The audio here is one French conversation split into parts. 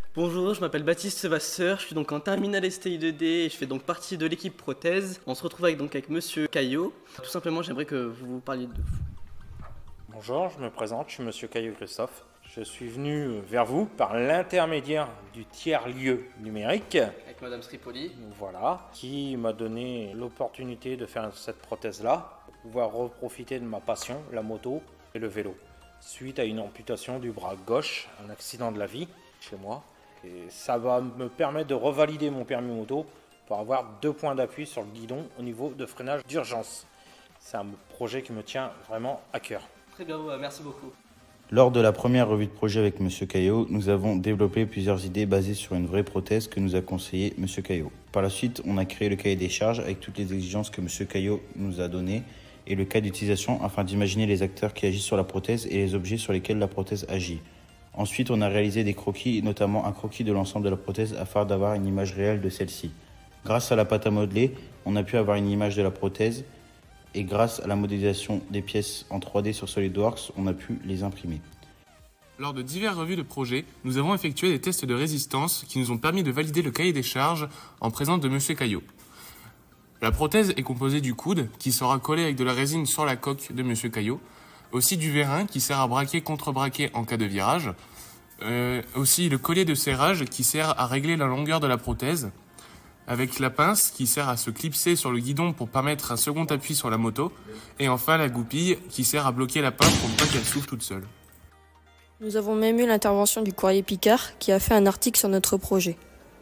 Bonjour, je m'appelle Baptiste Vasseur, je suis donc en terminale STI 2D et je fais donc partie de l'équipe prothèse. On se retrouve avec Monsieur Caillot. Tout simplement, j'aimerais que vous vous parliez de vous. Bonjour, je me présente, je suis Monsieur Caillot Christophe. Je suis venu vers vous par l'intermédiaire du tiers-lieu numérique, Avec Madame Stripoli. voilà, qui m'a donné l'opportunité de faire cette prothèse-là, pour pouvoir reprofiter de ma passion, la moto et le vélo. Suite à une amputation du bras gauche, un accident de la vie chez moi, et ça va me permettre de revalider mon permis moto pour avoir 2 points d'appui sur le guidon au niveau de freinage d'urgence. C'est un projet qui me tient vraiment à cœur. Très bien, merci beaucoup. Lors de la première revue de projet avec Monsieur Caillot, nous avons développé plusieurs idées basées sur une vraie prothèse que nous a conseillé Monsieur Caillot. Par la suite, on a créé le cahier des charges avec toutes les exigences que Monsieur Caillot nous a données et le cas d'utilisation afin d'imaginer les acteurs qui agissent sur la prothèse et les objets sur lesquels la prothèse agit. Ensuite, on a réalisé des croquis, notamment un croquis de l'ensemble de la prothèse afin d'avoir une image réelle de celle-ci. Grâce à la pâte à modeler, on a pu avoir une image de la prothèse et grâce à la modélisation des pièces en 3D sur SolidWorks, on a pu les imprimer. Lors de diverses revues de projet, nous avons effectué des tests de résistance qui nous ont permis de valider le cahier des charges en présence de Monsieur Caillot. La prothèse est composée du coude qui sera collé avec de la résine sur la coque de Monsieur Caillot, aussi du vérin qui sert à braquer contre-braquer en cas de virage, aussi le collier de serrage qui sert à régler la longueur de la prothèse, avec la pince qui sert à se clipser sur le guidon pour permettre un second appui sur la moto, et enfin la goupille qui sert à bloquer la pince pour ne pas qu'elle s'ouvre toute seule. Nous avons même eu l'intervention du Courrier Picard qui a fait un article sur notre projet.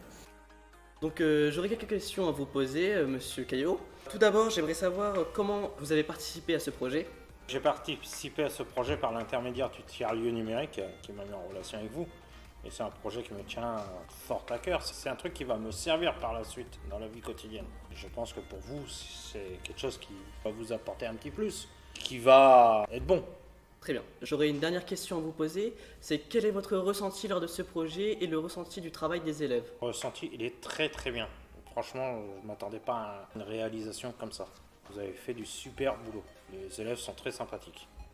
Donc j'aurais quelques questions à vous poser, Monsieur Caillot. Tout d'abord, j'aimerais savoir comment vous avez participé à ce projet. J'ai participé à ce projet par l'intermédiaire du tiers-lieu numérique qui m'a mis en relation avec vous. Et c'est un projet qui me tient fort à cœur. C'est un truc qui va me servir par la suite dans la vie quotidienne. Je pense que pour vous, c'est quelque chose qui va vous apporter un petit plus, qui va être bon. Très bien. J'aurais une dernière question à vous poser. C'est quel est votre ressenti lors de ce projet et le ressenti du travail des élèves? Le ressenti, il est très très bien. Franchement, je ne m'attendais pas à une réalisation comme ça. Vous avez fait du super boulot. Les élèves sont très sympathiques.